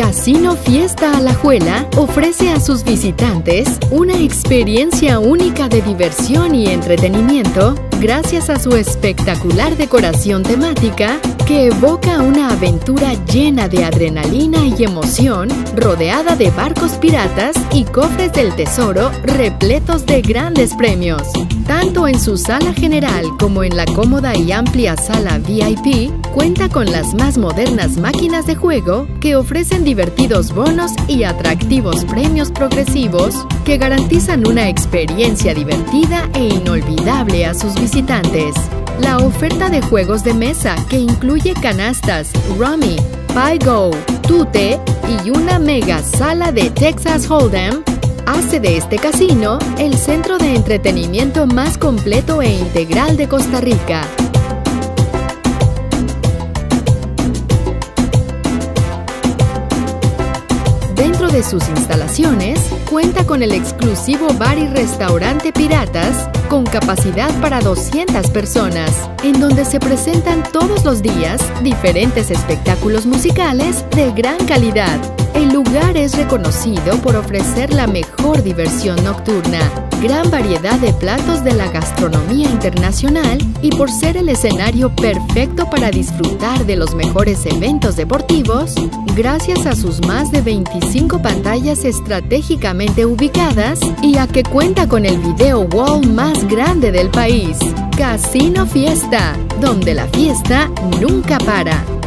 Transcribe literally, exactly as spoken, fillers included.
Casino Fiesta Alajuela ofrece a sus visitantes una experiencia única de diversión y entretenimiento gracias a su espectacular decoración temática que evoca una aventura llena de adrenalina y emoción, rodeada de barcos piratas y cofres del tesoro repletos de grandes premios. Tanto en su sala general como en la cómoda y amplia sala V I P, cuenta con las más modernas máquinas de juego que ofrecen divertidos bonos y atractivos premios progresivos que garantizan una experiencia divertida e inolvidable a sus visitantes. La oferta de juegos de mesa, que incluye canastas, rummy, Pi-Go, tute y una mega sala de Texas Hold'em, hace de este casino el centro de entretenimiento más completo e integral de Costa Rica. Dentro de sus instalaciones, cuenta con el exclusivo bar y restaurante Piratas, con capacidad para doscientas personas, en donde se presentan todos los días diferentes espectáculos musicales de gran calidad. El lugar es reconocido por ofrecer la mejor diversión nocturna, gran variedad de platos de la gastronomía internacional y por ser el escenario perfecto para disfrutar de los mejores eventos deportivos, gracias a sus más de veinticinco pantallas estratégicamente ubicadas y a que cuenta con el video wall más grande del país. Casino Fiesta, donde la fiesta nunca para.